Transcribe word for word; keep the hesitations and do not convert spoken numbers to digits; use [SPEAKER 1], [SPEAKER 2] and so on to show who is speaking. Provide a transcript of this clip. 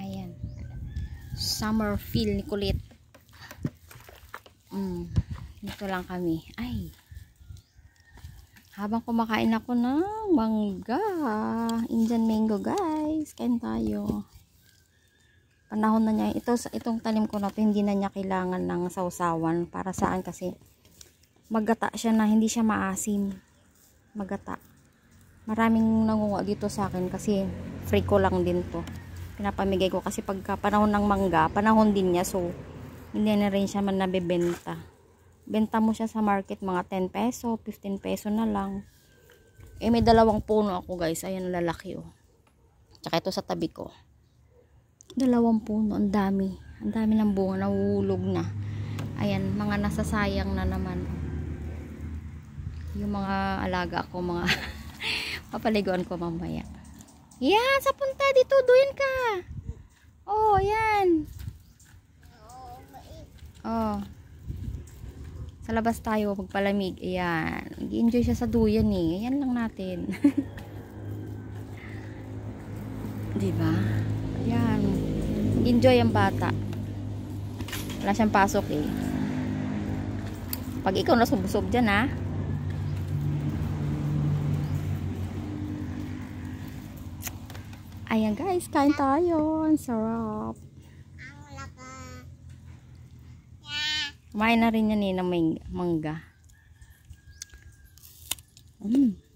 [SPEAKER 1] Ayan. Summer feel ni Kulit. Mm. Dito lang kami. Ay. Habang kumakain ako ng mangga. Indian mango, guys. Kain tayo. Panahon na niya. Ito, itong tanim ko na to, hindi na niya kailangan ng sausawan. Para saan kasi magata siya na hindi siya maasim. Magata. Maraming nangunga dito sa akin kasi free ko lang din to. Pinapamigay ko kasi pagka panahon ng mangga, panahon din niya. So, hindi na rin siya man nabibenta. Benta mo siya sa market mga ten peso, fifteen peso na lang. Eh, may dalawang puno ako, guys. Ayan, lalaki, oh. Tsaka ito sa tabi ko. Dalawang puno. Ang dami. Ang dami ng bunga. Nahuhulog na. Ayan, mga nasasayang na naman. Yung mga alaga ko, mga papaliguan ko mamaya. Yan, sa punta dito, duyan ka. Oh, yan. Oh. Sa labas tayo, magpalamig. Ayan. Nag-enjoy siya sa duyan eh. Ayan lang natin. Diba? Ayan. Enjoy ang bata. Wala siyang pasok eh. Pag ikaw nasubsob dyan ha. Ayan guys, kain tayo. Ang sarap. Kumain na rin yan eh ng mangga. Mm.